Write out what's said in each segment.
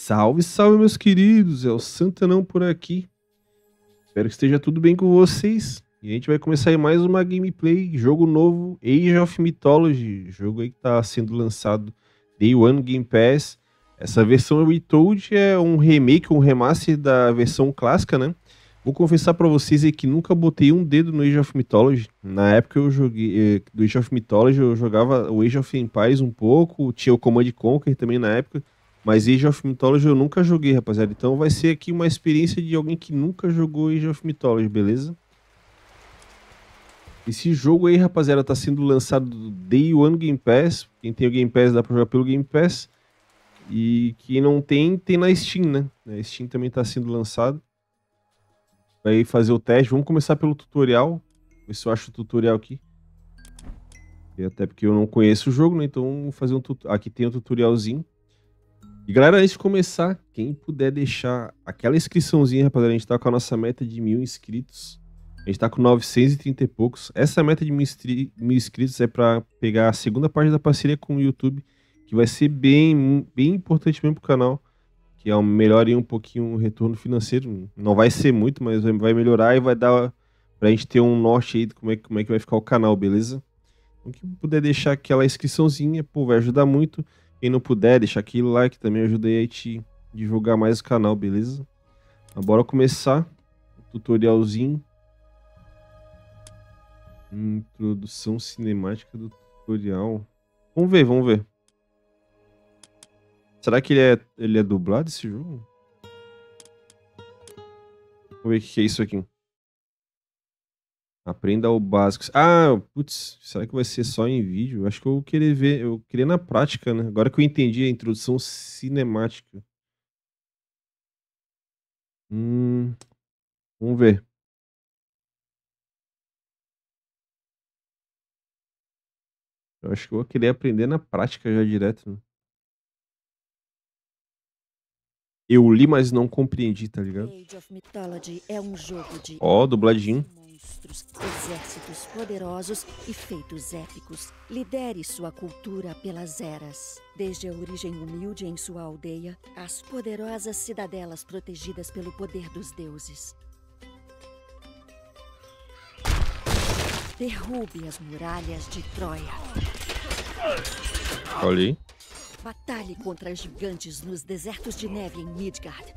Salve, salve, meus queridos! É o Santanão por aqui. Espero que esteja tudo bem com vocês. E a gente vai começar aí mais uma gameplay, jogo novo, Age of Mythology. Jogo aí que tá sendo lançado Day One Game Pass. Essa versão Retold é um remake, um remaster da versão clássica, né? Vou confessar pra vocês aí que nunca botei um dedo no Age of Mythology. Na época eu joguei do Age of Mythology, eu jogava o Age of Empires um pouco, tinha o Command Conquer também na época. Mas Age of Mythology eu nunca joguei, rapaziada. Então vai ser aqui uma experiência de alguém que nunca jogou Age of Mythology, beleza? Esse jogo aí, rapaziada, tá sendo lançado do Day One Game Pass. Quem tem o Game Pass dá pra jogar pelo Game Pass. E quem não tem, tem na Steam, né? Na Steam também tá sendo lançado. Vai fazer o teste. Vamos começar pelo tutorial. Ver se eu acho o tutorial aqui. E até porque eu não conheço o jogo, né? Então vamos fazer um tutorial. Aqui tem o tutorialzinho. E galera, antes de começar, quem puder deixar aquela inscriçãozinha, rapaziada, a gente tá com a nossa meta de 1000 inscritos. A gente tá com 930 e poucos. Essa meta de 1000 inscritos é pra pegar a segunda parte da parceria com o YouTube, que vai ser bem importante mesmo pro canal, que é um melhor um pouquinho o retorno financeiro. Não vai ser muito, mas vai melhorar e vai dar pra gente ter um norte aí de como é que vai ficar o canal, beleza? Então quem puder deixar aquela inscriçãozinha, pô, vai ajudar muito. Quem não puder, deixar aquele like também ajuda aí a te divulgar mais o canal, beleza? Então, bora começar o tutorialzinho. Introdução cinemática do tutorial. Vamos ver, vamos ver. Será que ele é dublado esse jogo? Vamos ver o que é isso aqui. Aprenda o básico. Ah, putz, será que vai ser só em vídeo? Acho que eu queria ver, eu queria na prática, né? Agora que eu entendi a introdução cinemática. Vamos ver. Eu acho que eu vou querer aprender na prática já direto, né? Eu li, mas não compreendi, tá ligado? Age of Mythology é um jogo de Ó, dubladinho. monstros, exércitos poderosos e feitos épicos. Lidere sua cultura pelas eras. Desde a origem humilde em sua aldeia, às poderosas cidadelas protegidas pelo poder dos deuses. Derrube as muralhas de Troia. Olha aí. Batalhe contra gigantes nos desertos de neve em Midgard.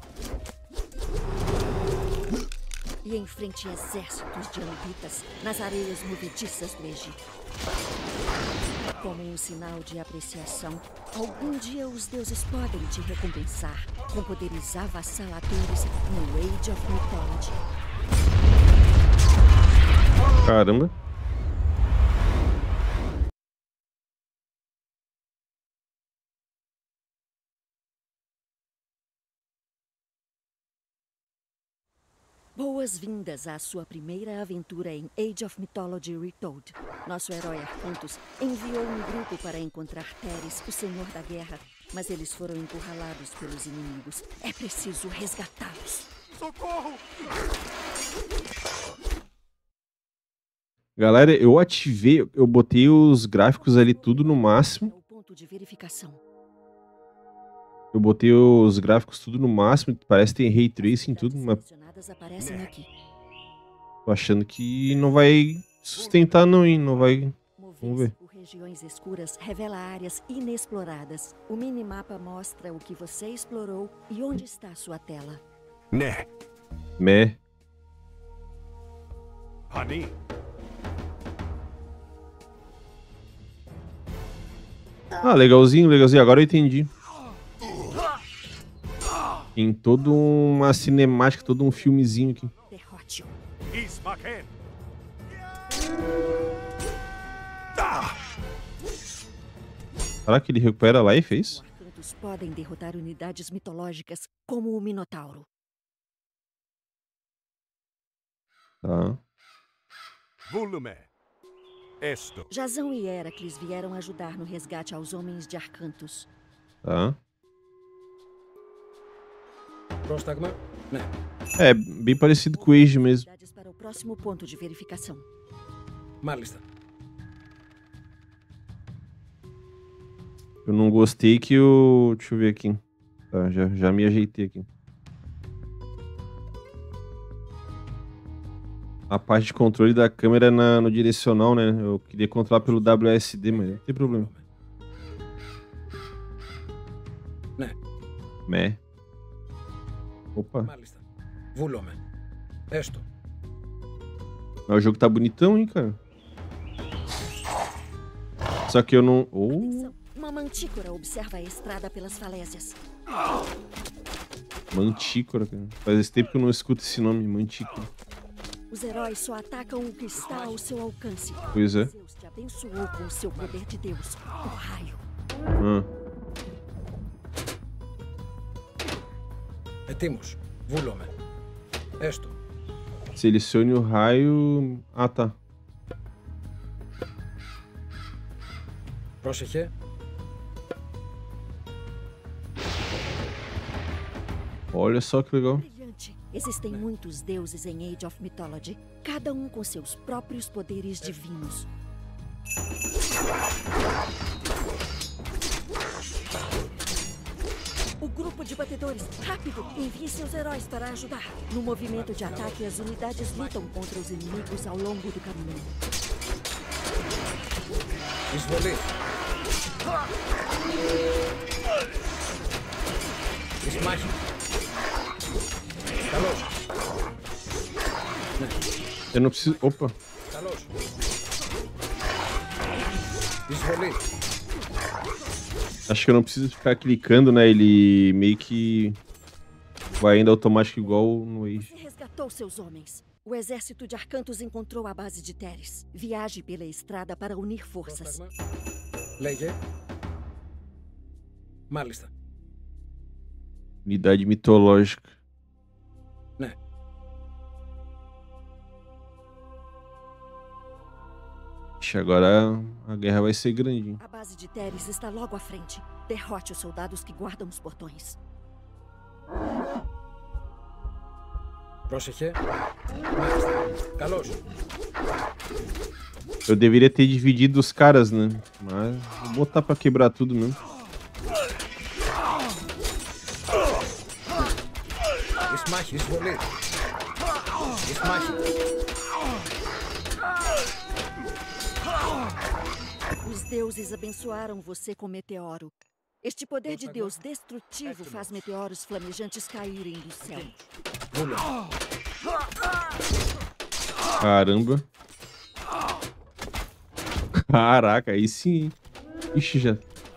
E enfrente exércitos de anbitas nas areias movediças do Egito. Como um sinal de apreciação, algum dia os deuses podem te recompensar com poderes avassaladores no Age of Mythology. Caramba. Boas-vindas à sua primeira aventura em Age of Mythology Retold. Nosso herói Arcantus enviou um grupo para encontrar Teres, o Senhor da Guerra, mas eles foram encurralados pelos inimigos. É preciso resgatá-los. Socorro! Galera, eu ativei, eu botei os gráficos ali tudo no máximo. É o ponto de verificação. Eu botei os gráficos tudo no máximo. Parece que tem Ray Tracing e tudo, mas Selecionadas aparecem aqui. tô achando que não vai sustentar não, hein? Não vai... Vamos ver. Mover-se por regiões escuras revela áreas inexploradas. O minimapa mostra o que você explorou e onde está sua tela. Né? Meh. Honey. Ah, legalzinho, legalzinho. Agora eu entendi. Tem toda uma cinemática, todo um filmezinho aqui. Derrote-o. Ismaken. Será que ele recupera lá e fez? Arcantos podem derrotar unidades mitológicas como o Minotauro. Tá. Volume. Esto. Jazão e Heracles vieram ajudar no resgate aos homens de Arcantos. Tá. Prostagma? Né. É, bem parecido com o Age mesmo. Unidades para o próximo ponto de verificação. Marlista. Eu não gostei que o... Deixa eu ver aqui. Tá, já me ajeitei aqui. A parte de controle da câmera é no direcional, né? Eu queria controlar pelo WSD, mas não tem problema. Ναι, Meh. Opa. μάλιστα. Βούλομαι. Έστω. Mas o jogo tá bonitão, hein, cara? Só que eu não... Oh, Atenção, uma mantícora observa a estrada pelas falésias. Mantícora, cara. Faz tempo que eu não escuto esse nome, Mantícora. Os heróis só atacam o que está ao seu alcance. Pois é. Zeus te abençoou com o seu poder de Deus, o raio. Ah, Ετοίμος. Βούλομαι. Έστω. selecione o raio... Ah, tá. Πρόσεχε. Olha só que legal. Brilhante. Existem muitos deuses em Age of Mythology, cada um com seus próprios poderes divinos. O grupo de batedores, rápido! Envie seus heróis para ajudar. No movimento de ataque, as unidades lutam contra os inimigos ao longo do caminho. Εισβολή. Εις μάχη. Καλώς. Eu não preciso... Opa. Καλώς. Εισβολή. Acho que eu não preciso ficar clicando, né? Ele meio que vai indo automático igual no Age. Você resgatou seus homens. O exército de Arcantos encontrou a base de Teres. Viaje pela estrada para unir forças. Πρόσταγμα. Λέγε. Μάλιστα. Unidade mitológica. Ναι. Ixi, agora a guerra vai ser grande. A base de Teres está logo à frente. Derrote os soldados que guardam os portões. Πρόσεχε. Μάλιστα. Καλώς. Eu deveria ter dividido os caras, né? Mas vou botar pra quebrar tudo mesmo. Εις μάχη. Εισβολή. Εις μάχη. Os deuses abençoaram você com meteoro. Este poder de Deus destrutivo faz meteoros flamejantes caírem do céu. Βούλομαι. Caramba. Caraca, aí sim, hein? Ixi, já.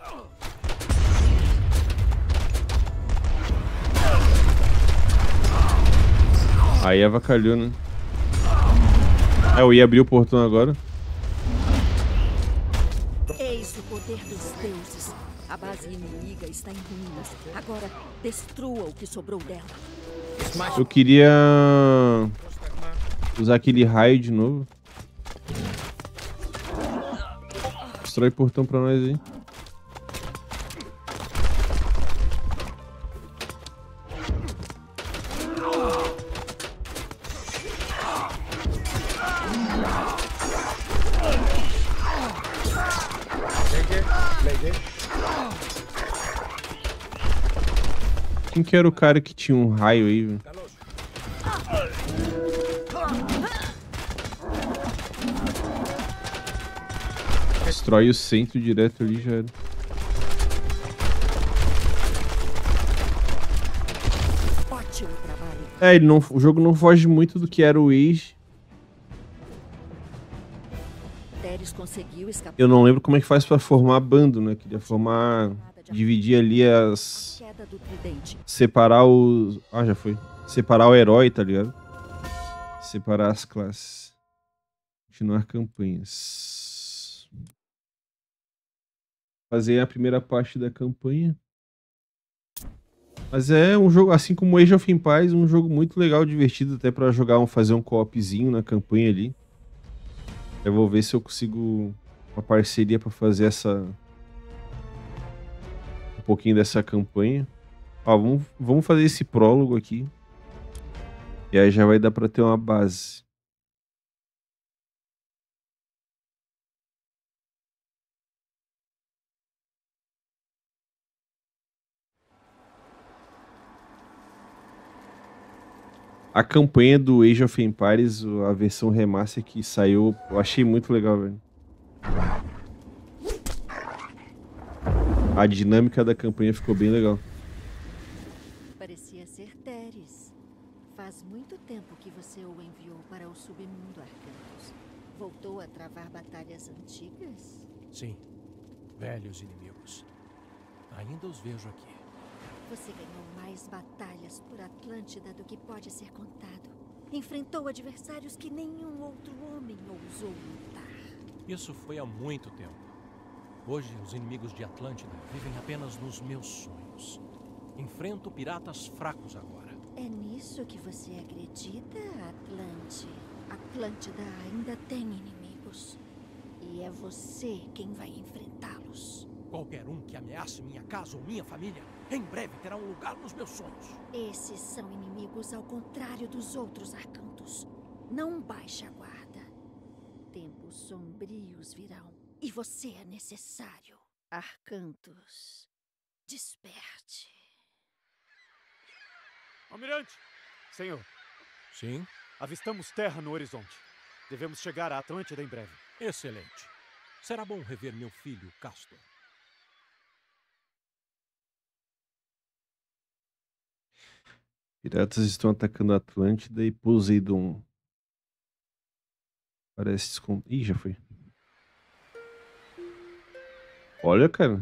Aí avacalhou, né? É, eu ia abrir o portão agora. Eis o poder dos deuses. A base inimiga está em ruínas. Agora, destrua o que sobrou dela. Εις μάχη. Eu queria Πρόσταγμα. usar aquele raio de novo. Destrói portão pra nós aí. Λέγε. Λέγε. Quem que era o cara que tinha um raio aí, velho? Καλώς. Destrói o centro direto ali, já era. Ótimo trabalho. É, ele não, o jogo não foge muito do que era o Age. Teres conseguiu escapar Eu não lembro como é que faz pra formar bando, né? Queria formar... Dividir ali da as... queda do tridente. Separar os... Ah, já foi. Separar o herói, tá ligado? Separar as classes. Continuar campanhas. Fazer a primeira parte da campanha. Mas é um jogo, assim como Age of Empires, um jogo muito legal, divertido até pra jogar, fazer um co-opzinho na campanha ali. Eu vou ver se eu consigo uma parceria pra fazer um pouquinho dessa campanha. Ó, vamos fazer esse prólogo aqui. E aí já vai dar pra ter uma base. A campanha do Age of Empires, a versão remaster que saiu, eu achei muito legal, velho. A dinâmica da campanha ficou bem legal. Parecia ser Teres. Faz muito tempo que você o enviou para o submundo, Arcantos. Voltou a travar batalhas antigas? Sim, velhos inimigos. Ainda os vejo aqui. Você ganhou mais batalhas por Atlântida do que pode ser contado. Enfrentou adversários que nenhum outro homem ousou lutar. Isso foi há muito tempo. Hoje, os inimigos de Atlântida vivem apenas nos meus sonhos. Enfrento piratas fracos agora. É nisso que você acredita, Atlante? Atlântida ainda tem inimigos. E é você quem vai enfrentá-los. Qualquer um que ameace minha casa ou minha família, em breve terá um lugar nos meus sonhos. Esses são inimigos ao contrário dos outros Arcantos. Não baixe a guarda. Tempos sombrios virão. E você é necessário. Arcantos, desperte. Almirante! Senhor, Sim? avistamos terra no horizonte. Devemos chegar à Atlântida em breve. Excelente. Será bom rever meu filho, Castor. Piratas estão atacando a Atlântida e Poseidon parece escondido. Ih, já foi. Olha, cara.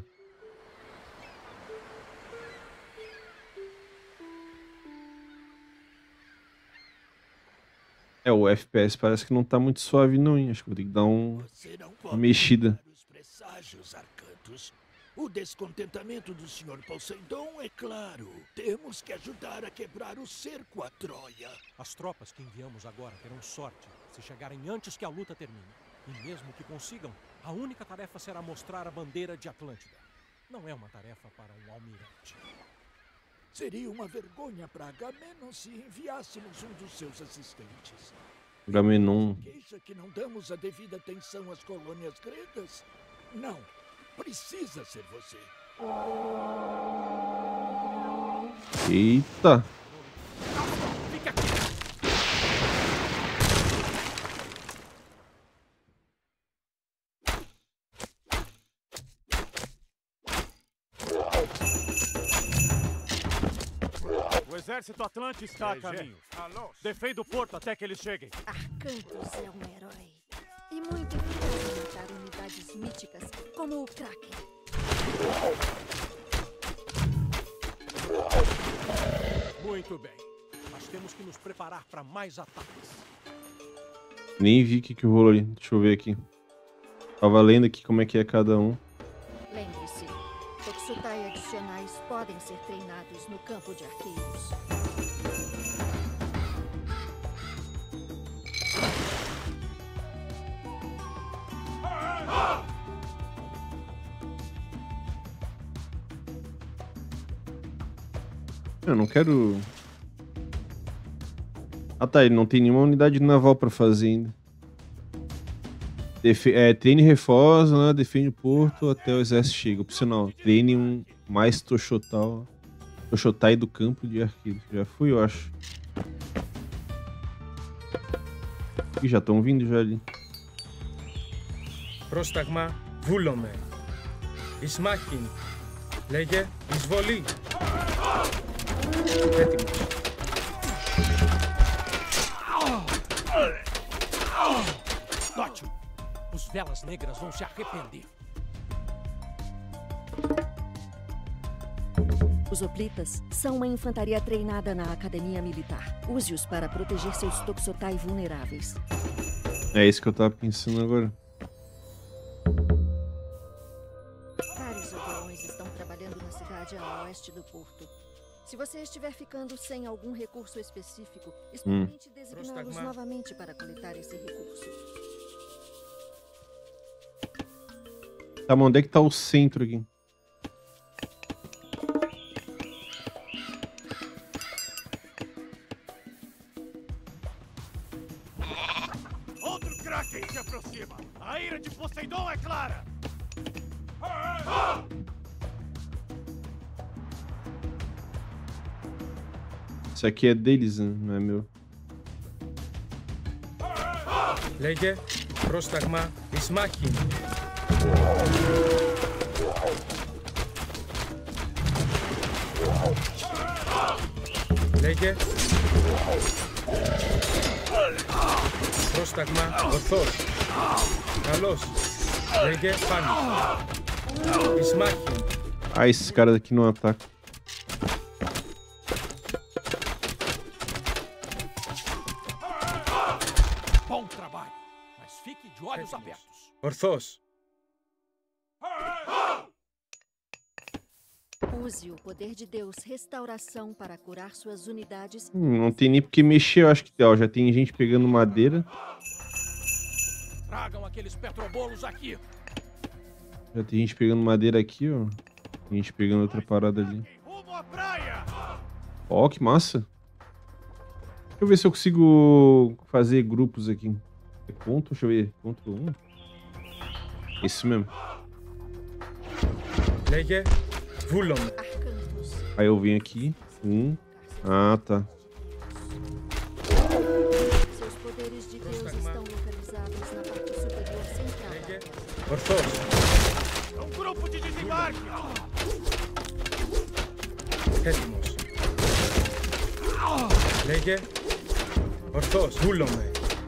O FPS parece que não tá muito suave não, hein? Acho que vou ter que dar uma mexida. Os presságios, Arcantos. O descontentamento do Sr. Poseidon é claro. Temos que ajudar a quebrar o cerco a Troia. As tropas que enviamos agora terão sorte se chegarem antes que a luta termine. E mesmo que consigam, a única tarefa será mostrar a bandeira de Atlântida. Não é uma tarefa para um almirante. Seria uma vergonha para Agamenon se enviássemos um dos seus assistentes. Agamenon. Queixa que não damos a devida atenção às colônias gregas? Não. Precisa ser você. Eita. Fica aqui! O exército Atlante está a caminho. Defenda o porto até que eles cheguem. Arcantos é um herói. E muito eficaz em matar unidades míticas, como o Kraken. Muito bem. Mas temos que nos preparar para mais ataques. Nem vi o que rolou ali. Deixa eu ver aqui. Tava lendo aqui como é que é cada um. Lembre-se, Tokusutai adicionais podem ser treinados no campo de arqueiros. Eu não quero... Ah tá, ele não tem nenhuma unidade naval pra fazer ainda. Treine e reforça, né? Defende o porto até o exército chega. Opcional, treine um mais Toshotai do campo de arqueiro. Já fui, eu acho. E já estão vindo já ali. Πρόσταγμα βούλομαι. Ισμάχιν. Λέγε εισβολή. Έτοιμος. Note, os Velas Negras vão se arrepender. Os Hoplitas são uma infantaria treinada na academia militar. Use-os para proteger seus Tokusutai vulneráveis. É isso que eu tava pensando agora. Vários Odeões estão trabalhando na cidade a oeste do porto. Se você estiver ficando sem algum recurso específico, experimente designá-los novamente para coletar esse recurso. Tá, mas onde é que tá o centro aqui? Outro Kraken se aproxima. A ira de Poseidon é clara. Isso aqui é deles, né? Não é meu. Λέγε, πρόσταγμα, εις μάχην. Λέγε, πρόσταγμα, ορθός. Καλός. Λέγε, πάνη. Εις μάχην. Ah, esses caras aqui não atacam. Bom trabalho, mas fique de olhos abertos. Ορθός. Use o poder de Deus restauração para curar suas unidades. Não tem nem porque mexer, eu acho que ó, já tem gente pegando madeira. Tragam aqueles petrobolos aqui. Já tem gente pegando madeira aqui, ó. Tem gente pegando outra parada ali. Rumo à praia! Ó, que massa. Deixa eu ver se eu consigo fazer grupos aqui. É ponto? Deixa eu ver. Ctrl 1. Isso mesmo. Λέγε, βούλομαι. Arcantos. Aí eu venho aqui. Ah, tá. Seus poderes de Deus estão localizados na parte superior central. Λέγε, ορθός. É um grupo de desembarque! Έτοιμος. Λέγε, ορθός, βούλομαι.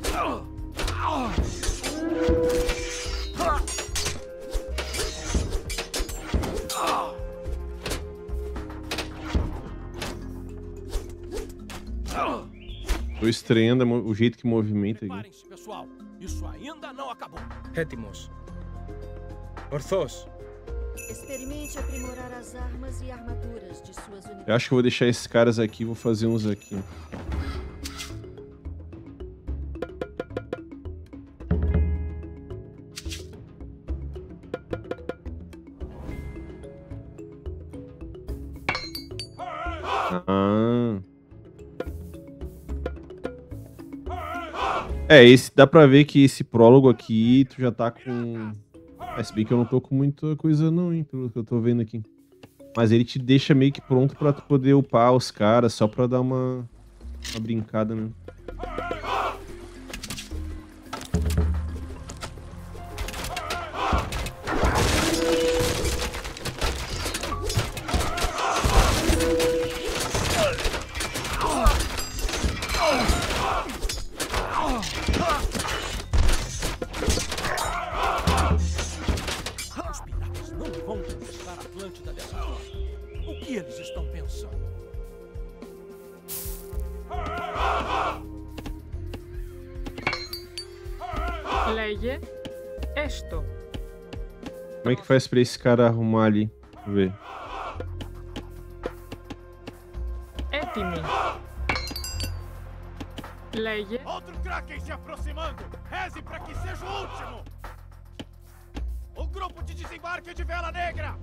Tô estranhando o jeito que movimenta aqui. Preparem-se, pessoal. Isso ainda não acabou. Έτοιμος. Ορθός. Experimente aprimorar as armas e armaduras de suas unidades. Eu acho que eu vou deixar esses caras aqui e vou fazer uns aqui. Ah. É, esse dá pra ver que esse prólogo aqui tu já tá com... Se bem que eu não tô com muita coisa não, hein, pelo que eu tô vendo aqui. Mas ele te deixa meio que pronto pra tu poder upar os caras, só pra dar uma brincada, né? Os piratas não vão conquistar a Atlântida dessa forma. O que eles estão pensando? Λέγε, έστω. Como é que faz pra esse cara arrumar ali? Deixa eu ver. Έτοιμοι. Λέγε, Outro Kraken se aproximando! Reze para que seja o último! O grupo de desembarque de Vela Negra!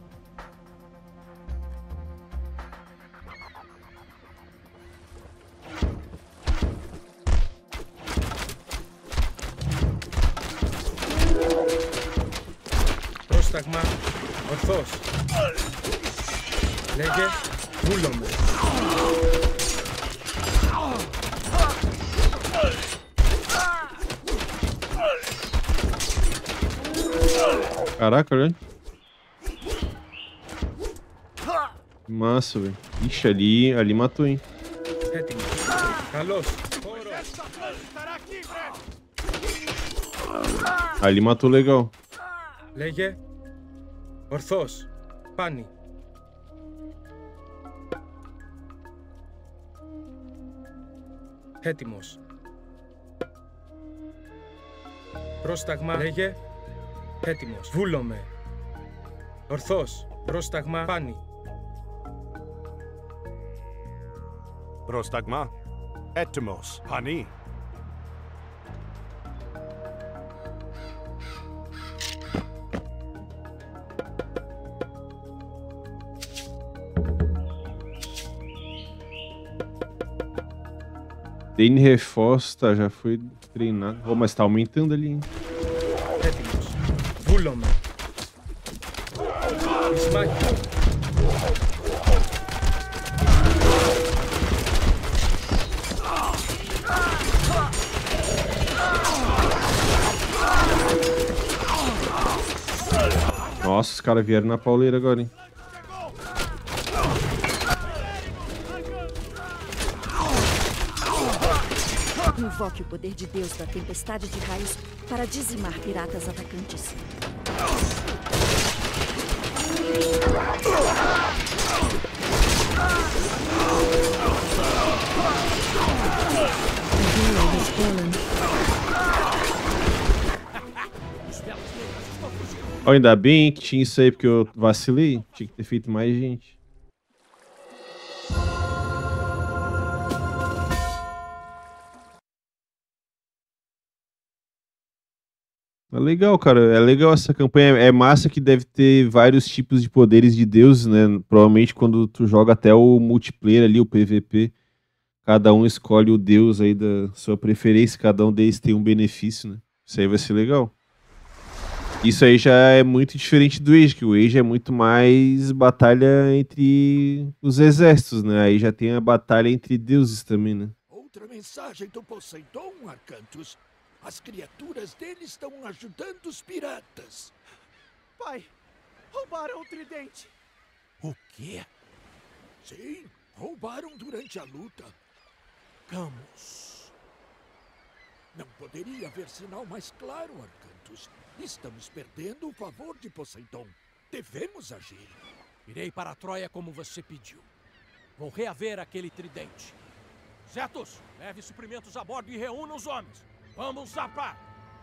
Πρόσταγμα, ορθός. Λέγε, βούλομαι. Caraca, olha. Que massa, velho. Ixi, ali matou, hein? Έτοιμος. Καλός. Essa planta estará aqui em breve! Ali matou legal. Λέγε, ορθός. Πάνι. Έτοιμος. Πρόσταγμα. Λέγε, έτοιμος. Βούλομαι. Ορθός. Πρόσταγμα. Πάνι. Prostagma. Etymos. Pani. Dane reforço, tá, já foi treinado. Oh, mas tá aumentando ali, hein? Έτοιμος. Βούλομαι. Εις μάχην. Nossa, os caras vieram na pauleira agora, hein? Invoque o poder de Deus da tempestade de raios para dizimar piratas atacantes. Ó, ainda bem que tinha isso aí, porque eu vacilei. Tinha que ter feito mais gente. É legal, cara. É legal essa campanha. É massa que deve ter vários tipos de poderes de Deus, né? Provavelmente quando tu joga até o multiplayer ali, o PVP, cada um escolhe o Deus aí da sua preferência, cada um deles tem um benefício, né? Isso aí vai ser legal. Isso aí já é muito diferente do Age, que o Age é muito mais batalha entre os exércitos, né? Aí já tem a batalha entre deuses também, né? Outra mensagem do Poseidon, Arcantus. As criaturas dele estão ajudando os piratas. Pai, roubaram o tridente. O quê? Sim, roubaram durante a luta. Camus. Não poderia haver sinal mais claro, Arcantus. Estamos perdendo o favor de Poseidon. Devemos agir. Irei para a Troia como você pediu. Vou reaver aquele tridente. Zetos, leve suprimentos a bordo e reúna os homens. Vamos zarpar!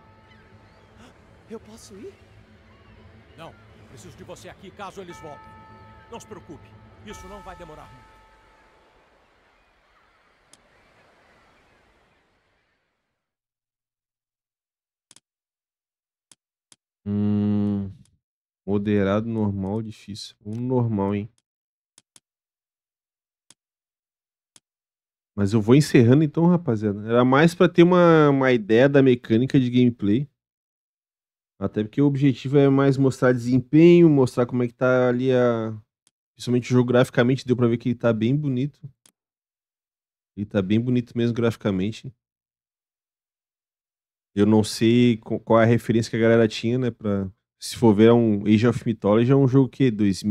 Eu posso ir? Não, preciso de você aqui caso eles voltem. Não se preocupe, isso não vai demorar muito. Moderado, normal, difícil. Normal, hein? Mas eu vou encerrando então, rapaziada. Era mais pra ter uma ideia da mecânica de gameplay. Até porque o objetivo é mais mostrar desempenho, mostrar como é que tá ali principalmente geograficamente, deu pra ver que ele tá bem bonito. Ele tá bem bonito mesmo graficamente. Eu não sei qual é a referência que a galera tinha, né? Se for ver, Age of Mythology é um jogo que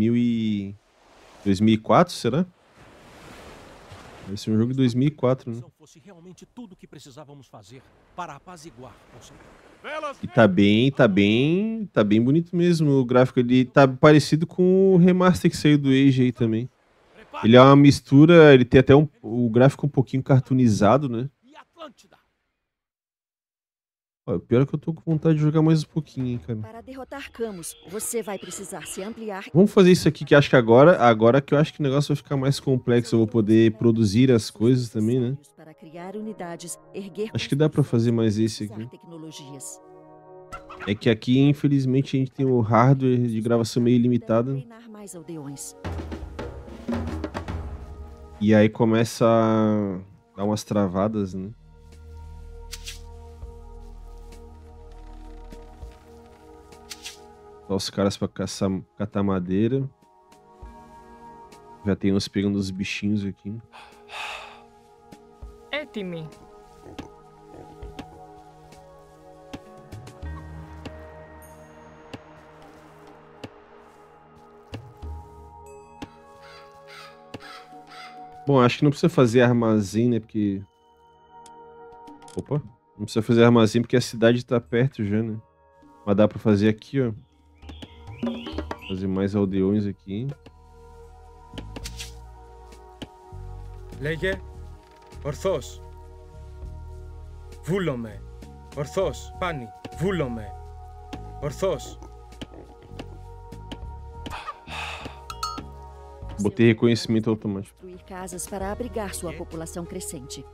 2004, será? Deve ser um jogo de 2004, né? Fosse realmente tudo o que precisávamos fazer para apaziguar Poseidon. E tá bem bonito mesmo. O gráfico ele tá parecido com o remaster que saiu do Age aí também. Ele é uma mistura, ele tem até o gráfico um pouquinho cartoonizado, né? Ó, pior é que eu tô com vontade de jogar mais um pouquinho, hein, cara. Para derrotar Camus, você vai precisar se ampliar. Vamos fazer isso aqui que acho que agora que eu acho que o negócio vai ficar mais complexo, eu vou poder produzir as coisas também, né? Para criar unidades, erguer Acho que dá pra fazer mais esse aqui. tecnologias. É que aqui, infelizmente, a gente tem o hardware de gravação meio limitado. Treinar mais aldeões. E aí começa a dar umas travadas, né? Só os caras pra catar madeira. Já tem uns pegando os bichinhos aqui. Έτοιμοι. Bom, acho que não precisa fazer armazém, né? Porque... Opa! Não precisa fazer armazém porque a cidade tá perto já, né? Mas dá pra fazer aqui, ó. Fazer mais aldeões aqui. Λέγε ορθώς. Βούλομαι. Ορθώς. Πάνι. Βούλομαι. Ορθώς. Botei reconhecimento automático. Construir casas para abrigar sua população crescente.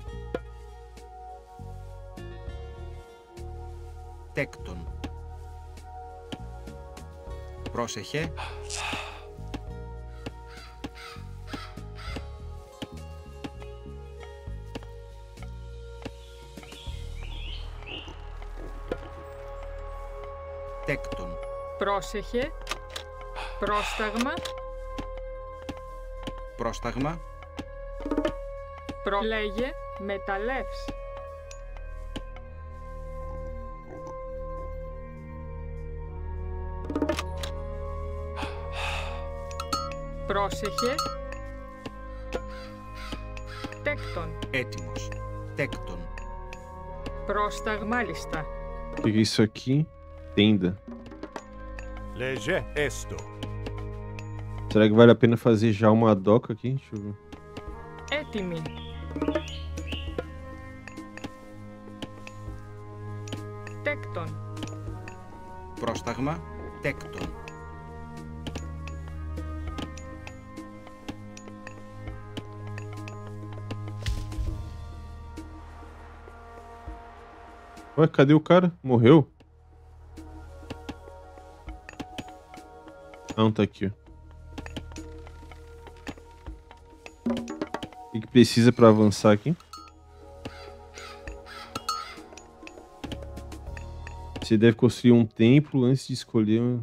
Τέκτον. Πρόσεχε. Τέκτον. Πρόσεχε. Πρόσταγμα. Πρόσταγμα. Λέγε μεταλλεύς. Πρόσεχε. Τέκτον. Έτοιμος. Τέκτον. Πρόσταγμάλιστα. Peguei isso aqui. Tenda. Léger esto. Será que vale a pena fazer já uma doca aqui? Deixa eu ver. Έτοιμη. Τέκτον. Πρόσταγμα. Τέκτον. Ué, cadê o cara? Morreu? Não, tá aqui, ó. O que precisa pra avançar aqui? Você deve construir um templo antes de escolher um...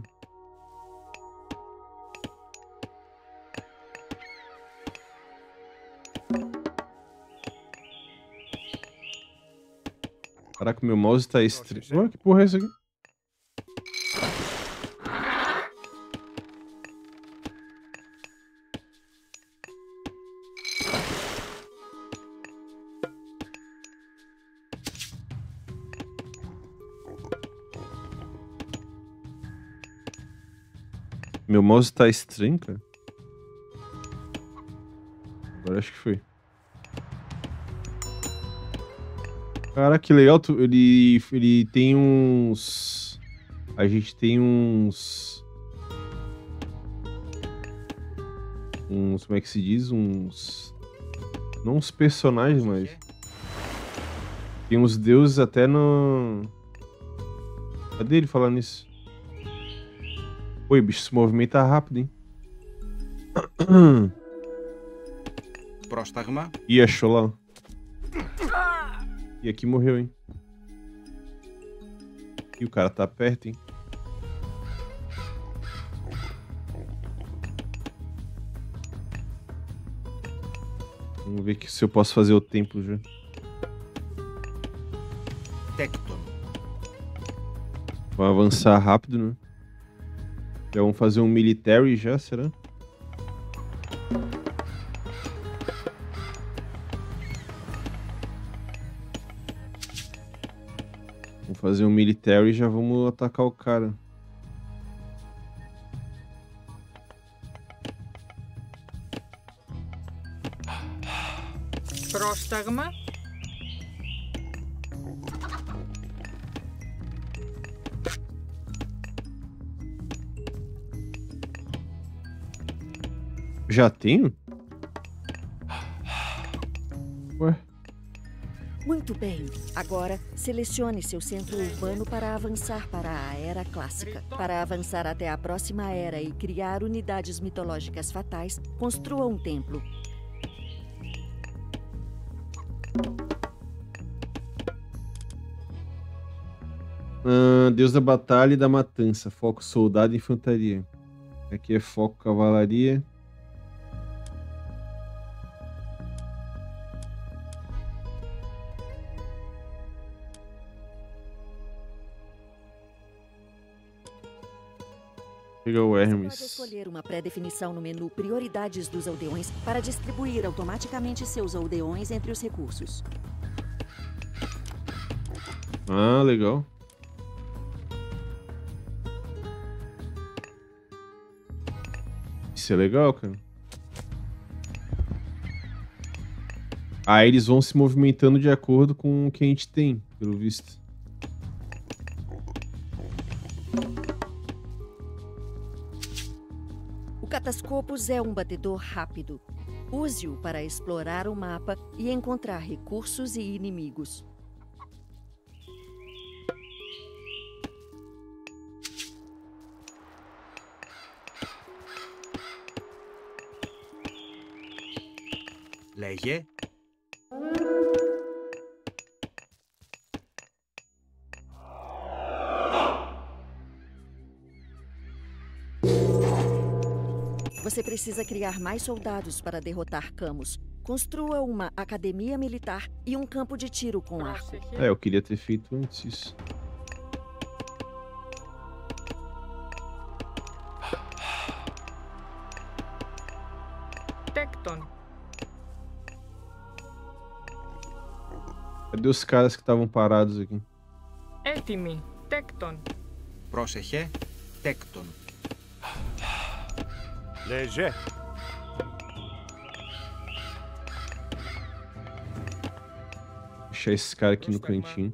Caraca, meu mouse tá estranho. Ué, que porra é isso aqui? Meu mouse tá estranho, cara. Agora acho que foi. Cara, que legal. Ele tem uns... A gente tem uns... Como é que se diz? Uns... Não uns personagens, mas... Tem uns deuses até no... Cadê ele falando nisso? Oi, bicho, se movimenta rápido, hein? Πρόσταγμα. Ih, achou lá. E aqui morreu, hein? E o cara tá perto, hein? Vamos ver se eu posso fazer o templo já. Τέκτον. Vamos avançar rápido, né? Já vamos fazer um military já, será? Vamos fazer um military e já vamos atacar o cara. Πρόσταγμα. Já tenho? Ué? Muito bem. Agora, selecione seu centro urbano para avançar para a Era Clássica. Para avançar até a próxima era e criar unidades mitológicas fatais, construa um templo. Deus da batalha e da matança. Foco soldado e infantaria. Aqui é foco cavalaria. Pegar o Hermes. Você pode escolher uma pré-definição no menu Prioridades dos Aldeões para distribuir automaticamente seus aldeões entre os recursos. Ah, legal. Isso é legal, cara. Aí eles vão se movimentando de acordo com o que a gente tem, pelo visto. O Catascopus é um batedor rápido. Use-o para explorar o mapa e encontrar recursos e inimigos. Λέγε. Você precisa criar mais soldados para derrotar Camus. Construa uma academia militar e um campo de tiro com arco. É, eu queria ter feito antes isso. Τέκτον. Cadê os caras que estavam parados aqui? Έτοιμοι. Τέκτον. Πρόσεχε. Τέκτον. Léger. Deixar esses caras aqui no cantinho.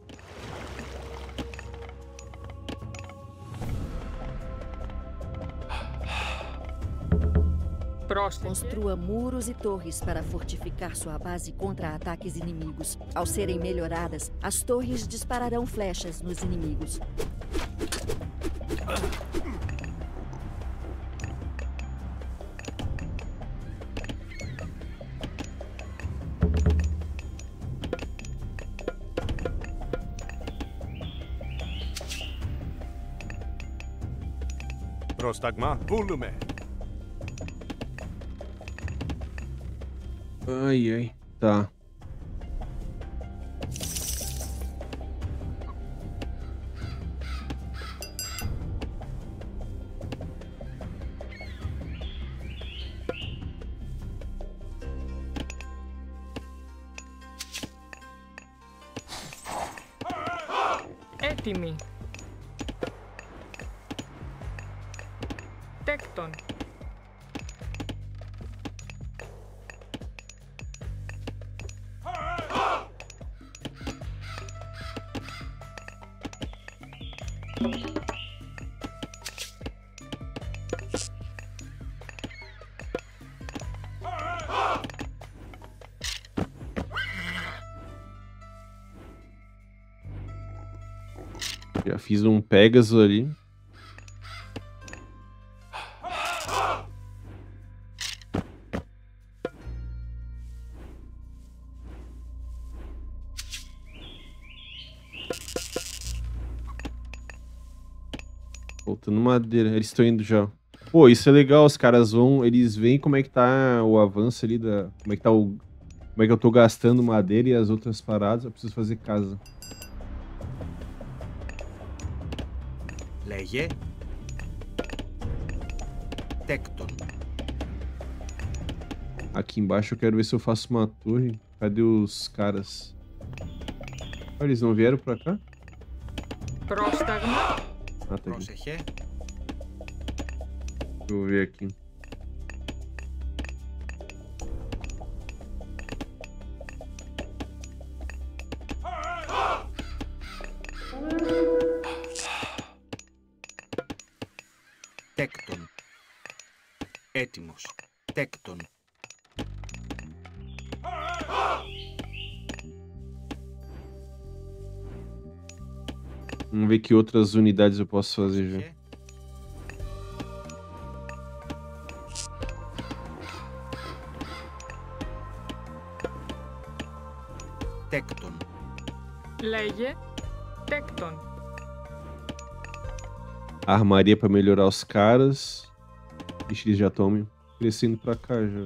Πρόσεχε. Construa muros e torres para fortificar sua base contra ataques inimigos. Ao serem melhoradas, as torres dispararão flechas nos inimigos. Prostagma. Volume. Ai, ai. Tá. Έτοιμοι. Τέκτον. Já fiz um Pegasus ali. Faltando madeira. Eles estão indo já. Pô, isso é legal. Os caras vão... Eles veem como é que tá o avanço ali da... Como é que tá o... Como é que eu tô gastando madeira e as outras paradas. Eu preciso fazer casa. Λέγε. Τέκτον. Aqui embaixo eu quero ver se eu faço uma torre. Cadê os caras? Ah, eles não vieram pra cá? Πρόσταγμα. Ah, tá aqui. Πρόσεχε. Deixa eu ver aqui. Τέκτον. Έτοιμος. Τέκτον. Vamos ver que outras unidades eu posso fazer já. Πρόσεχε. Τέκτον. Λέγε. Τέκτον. Armaria pra melhorar os caras. Ixi, eles já estão crescendo pra cá já.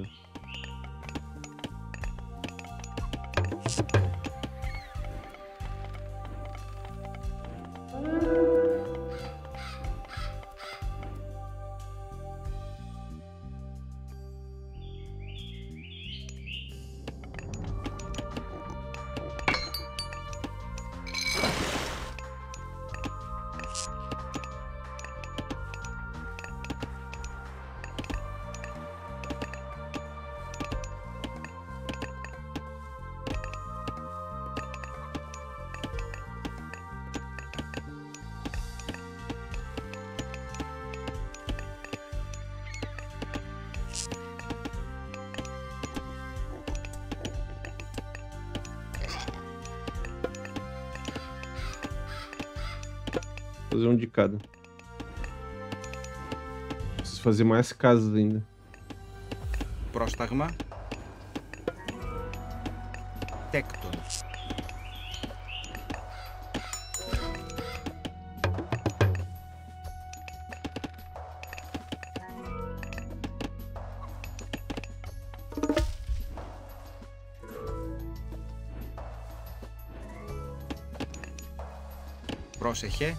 Fazer um de cada. Preciso fazer mais casas ainda. Πρόσταγμα. Τέκτον. Πρόσεχε.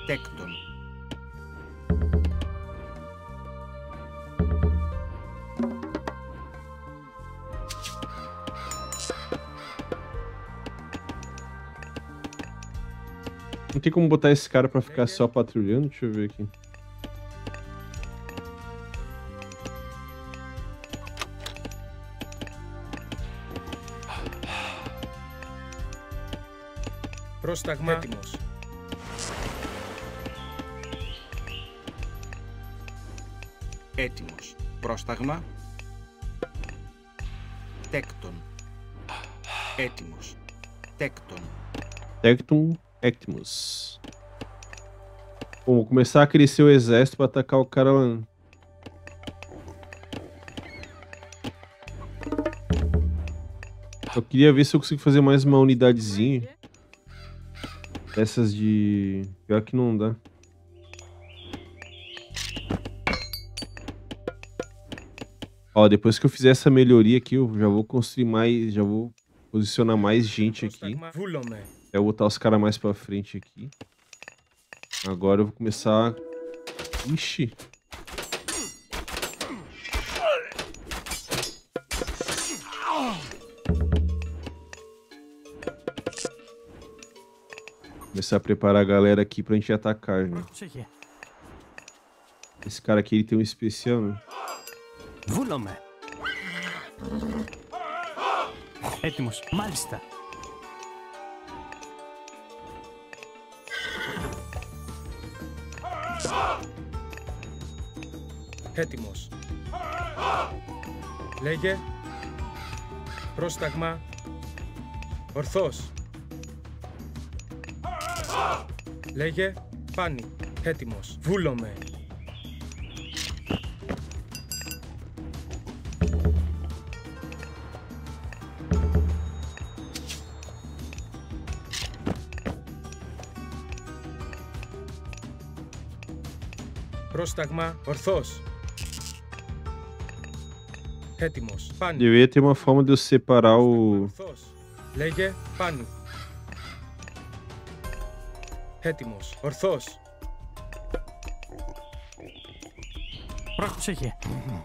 Τέκτον. Não tem como botar esse cara pra ficar só patrulhando? Deixa eu ver aqui. Πρόσταγμα έτοιμος. Έτοιμος. Πρόσταγμα. Τέκτον. Έτοιμος. Τέκτον. Tectum Ectimus. Bom, vou começar a crescer o exército pra atacar o cara lá. Eu queria ver se eu consigo fazer mais uma unidadezinha. Essas de... Pior que não dá. Ó, depois que eu fizer essa melhoria aqui, eu já vou construir mais... Já vou posicionar mais gente aqui. Πρόσταγμα βούλομαι. Eu vou botar os caras mais pra frente aqui. Agora eu vou começar... Ixi. Começar a preparar a galera aqui pra gente atacar, né? Esse cara aqui, ele tem um especial, né? Βούλομαι. Έτοιμος. Μάλιστα. Έτοιμος. Λέγε. Πρόσταγμα. Ορθός. Λέγε. Πάνι. Έτοιμος. Βούλομαι. Πρόσταγμα. Ορθός. Έτοιμος. Πάνι. Deveria ter uma forma de eu separar o... Ορθός. Λέγε. Πάνι. Έτοιμος. Ορθός. Πρόσεχε.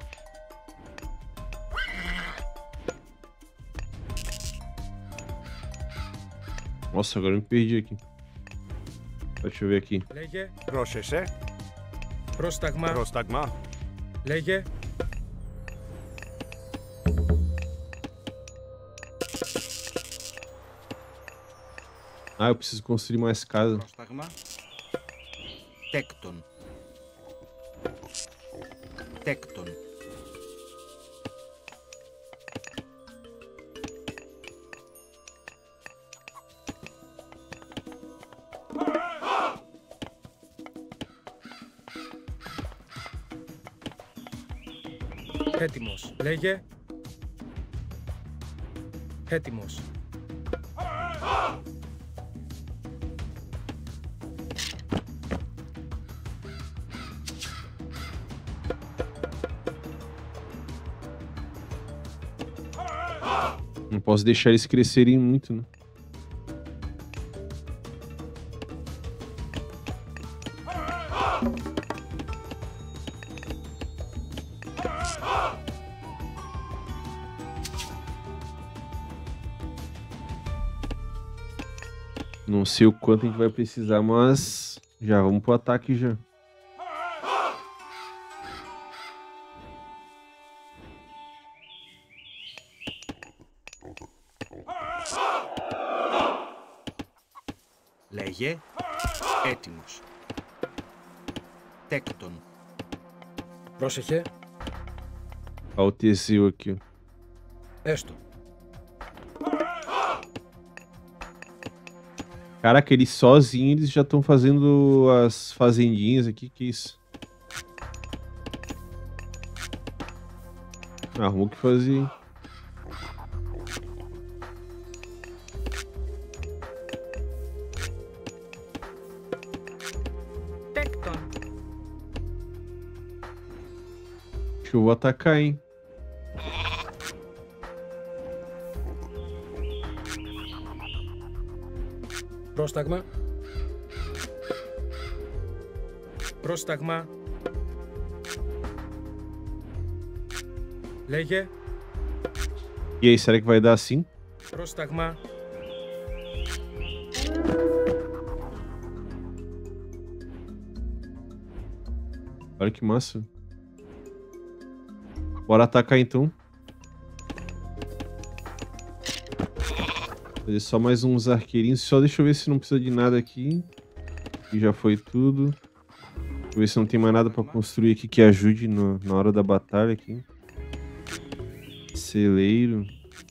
Nossa, agora eu me perdi aqui. Deixa eu ver aqui. Λέγε. Πρόσεχε. Πρόσταγμα. Πρόσταγμα. Λέγε. Ah, eu preciso construir mais casa. Πρόσταγμα. Τέκτον. Τέκτον. Έτοιμος. Λέγε. Έτοιμος. Não posso deixar eles crescerem muito, né? Não sei o quanto a gente vai precisar, mas já vamos pro ataque já. Λέγε. Έτοιμος. Τέκτον. Πρόσεχε. Olha o Teseu aqui, ó. Έστω. Caraca, eles sozinhos eles já estão fazendo as fazendinhas aqui, que isso? Arrumou o que fazer. Τέκτον. Acho que eu vou atacar, hein? Πρόσταγμα. Πρόσταγμα. Λέγε. E aí, será que vai dar assim? Πρόσταγμα. Olha que massa. Bora atacar então. Fazer só mais uns arqueirinhos. Só deixa eu ver se não precisa de nada aqui. Aqui já foi tudo. Deixa eu ver se não tem mais nada pra construir aqui que ajude na hora da batalha aqui. Celeiro.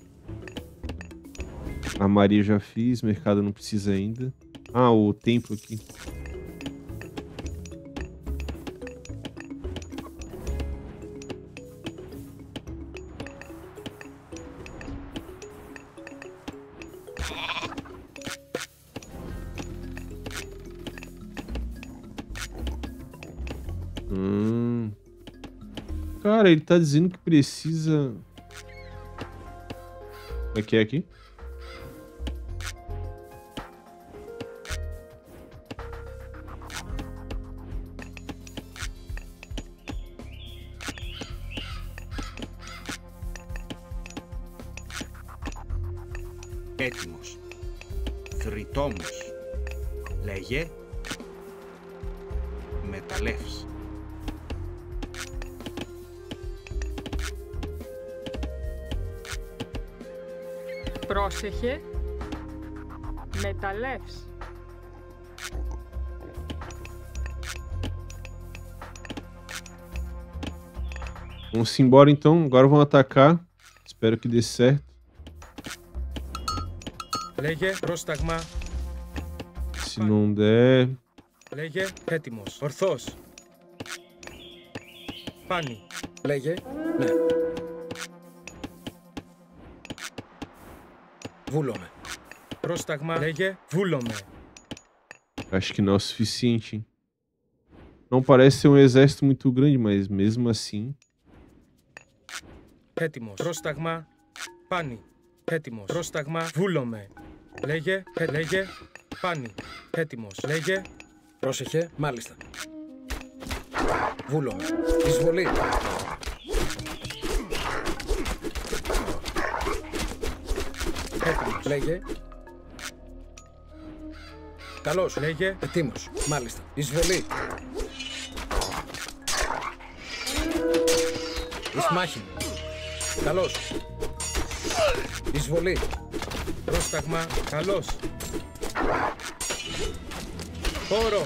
Armaria eu já fiz. Mercado não precisa ainda. Ah, o templo aqui. Cara, ele tá dizendo que precisa... Como é que é aqui? Έτοιμος. Θρητόμος. Λέγε. Μεταλλεύς. Πρόσεχε. Μεταλλεύς. Vamos embora então. Agora vão atacar. Espero que dê certo. Λέγε. Πρόσταγμα. Se não der... Λέγε. Έτοιμος. Ορθός. Πάνι. Λέγε. Ναι. Βούλομαι. Πρόσταγμα. Λέγε. Βούλομαι. Acho que não é o suficiente, hein? Não parece ser um exército muito grande, mas mesmo assim... Έτοιμος. Πρόσταγμα. Πάνι. Έτοιμος. Πρόσταγμα. Βούλομαι. Λέγε. Λέγε. Πάνι. Έτοιμος. Λέγε. Πρόσεχε. Μάλιστα. Βούλομαι. Εισβολή. Έτοιμος. Λέγε. Καλώς. Λέγε. Ετοίμος. Μάλιστα. Εισβολή. Ισμάχη. Καλώς. Εισβολή. Πρόσταγμα. Καλώς. Χώρο.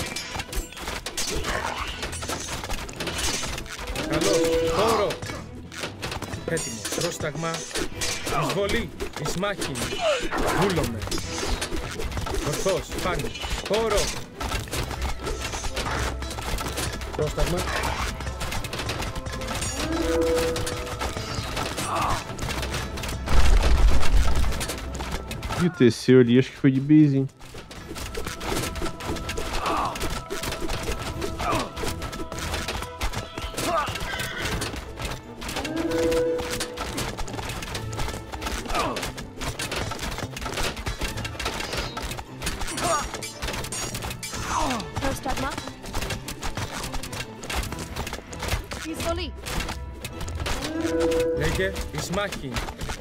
Καλώς. Χώρο. Έτοιμος. Πρόσταγμα. Εισβολή. Ισμάχη. Βούλομαι. Ορθός. Πάνι. Χώρο. Πρόσταγμα. E o terceiro ali acho que foi de base, hein? Πρόσταγμα. Εισβολή. Λέγε. Ισμάχη.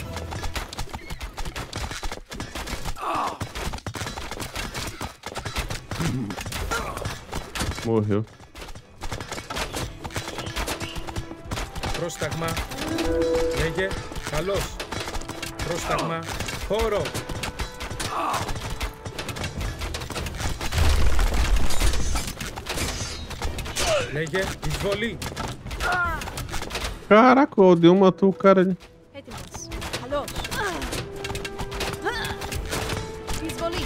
Morreu. Πρόσταγμα. Λέγε. Καλώς. Πρόσταγμα. Χώρο. Λέγε. Εισβολή. Caraca, o Aldeão matou o cara ali. Έτοιμος. Καλώς. Εισβολή.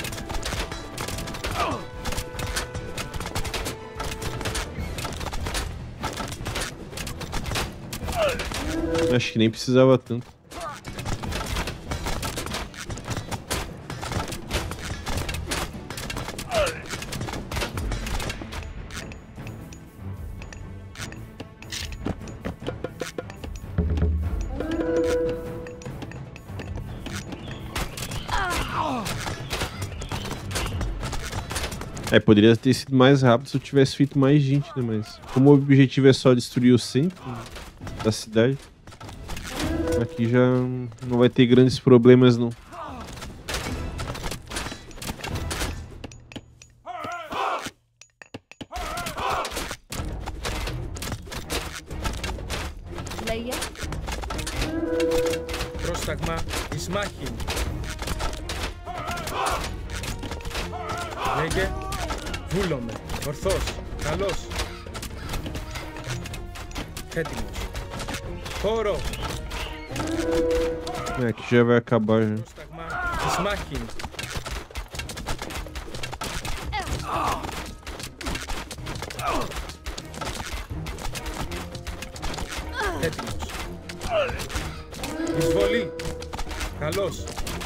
Acho que nem precisava tanto. É, poderia ter sido mais rápido se eu tivesse feito mais gente, né? Mas como o objetivo é só destruir o centro da cidade, aqui já não vai ter grandes problemas, não. Leia. Πρόσταγμα εις μάχην. Λέγε, βούλομαι, ορθός, καλός. Έτοιμος. Χώρο. É, aqui já vai acabar já. Πρόσταγμα εις μάχην. Έτοιμος. Εισβολή. Καλός.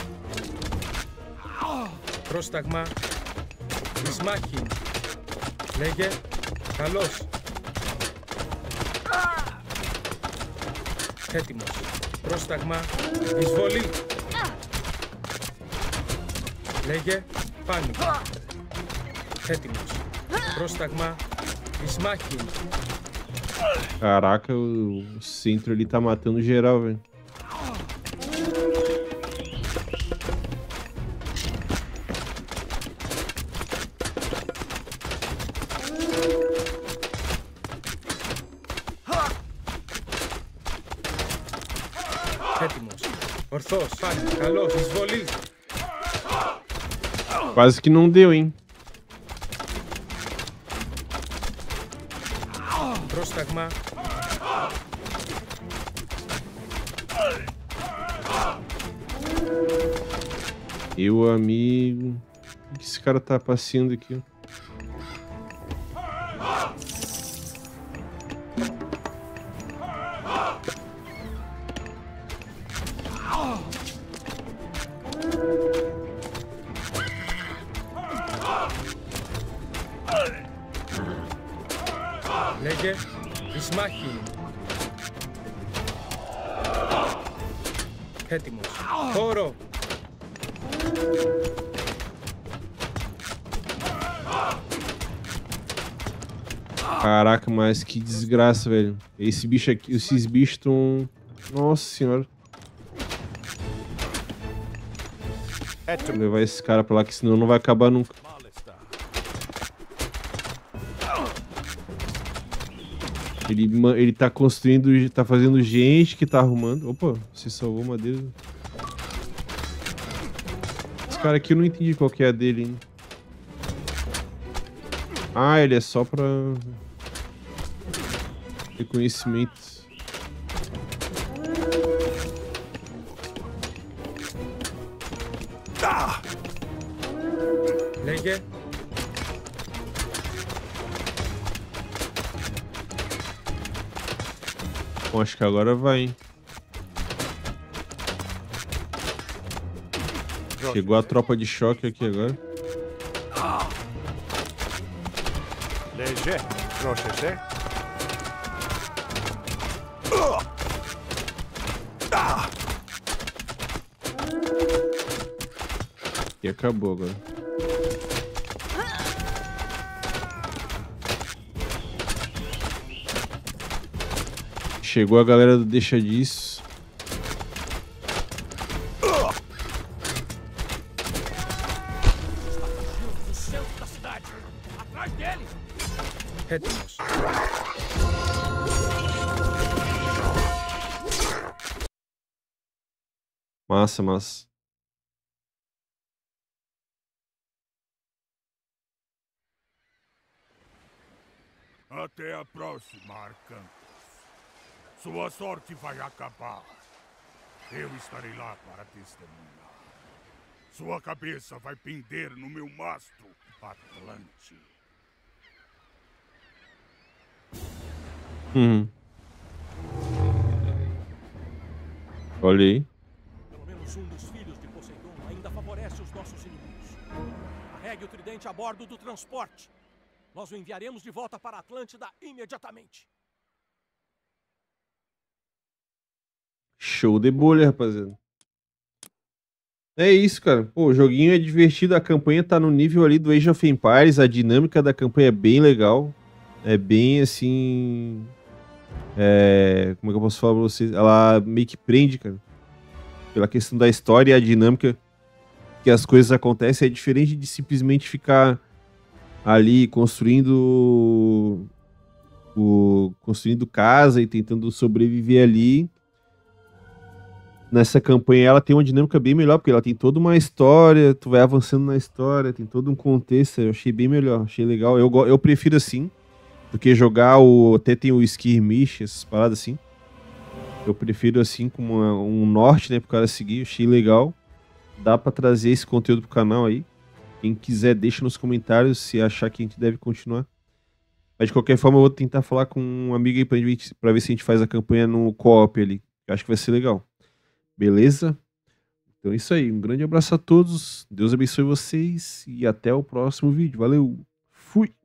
Πρόσταγμα εις μάχην. Λέγε, καλός. Έτοιμος. Πρόσταγμα εισβολή. Λέγε, πάνικα. Έτοιμος. Πρόσταγμα εις μάχην. Caraca, o centro ali tá matando geral, velho. Έτοιμος. Ορθός, πάλι, καλός, εισβολή. Quase que não deu, hein? Πρόσταγμα. Meu amigo. O que esse cara tá passeando aqui? Λέγε, εις μάχην. Έτοιμος. Χώρο. Caraca, mas que desgraça, velho. Esse bicho aqui, esses bichos estão... Nossa senhora. Vou levar esse cara pra lá, que senão não vai acabar nunca. Ele tá construindo, tá fazendo gente que tá arrumando. Opa, se salvou madeira. Esse cara aqui eu não entendi qual que é a dele ainda. Ah, ele é só pra reconhecimento. Λέγε. Bom, acho que agora vai, hein? Chegou a tropa de choque aqui agora. Léger, prochain. E acabou agora. Chegou a galera do Deixa Disso. No centro da cidade. Atrás dele. Έτοιμος. Massa, massa. Até a próxima, Arcantos. Sua sorte vai acabar. Eu estarei lá para testemunhar. Sua cabeça vai pender no meu mastro, Atlante. Olha aí. Pelo menos um dos filhos de Poseidon ainda favorece os nossos inimigos. Carregue o tridente a bordo do transporte. Nós o enviaremos de volta para a Atlântida imediatamente. Show de bolha, rapaziada. É isso, cara. Pô, o joguinho é divertido, a campanha tá no nível ali do Age of Empires, a dinâmica da campanha é bem legal. É bem assim. Como é que eu posso falar pra vocês? Ela meio que prende, cara. Pela questão da história e a dinâmica que as coisas acontecem, é diferente de simplesmente ficar ali construindo casa e tentando sobreviver ali. Nessa campanha ela tem uma dinâmica bem melhor, porque ela tem toda uma história, tu vai avançando na história, tem todo um contexto, eu achei bem melhor, achei legal. Eu prefiro assim, porque até tem o skirmish, essas paradas assim. Eu prefiro assim, como um norte, né, pro cara seguir, achei legal. Dá pra trazer esse conteúdo pro canal aí. Quem quiser, deixa nos comentários se achar que a gente deve continuar. Mas de qualquer forma, eu vou tentar falar com um amigo aí pra ver se a gente faz a campanha no co-op ali. Eu acho que vai ser legal. Beleza? Então é isso aí. Um grande abraço a todos. Deus abençoe vocês. E até o próximo vídeo. Valeu. Fui.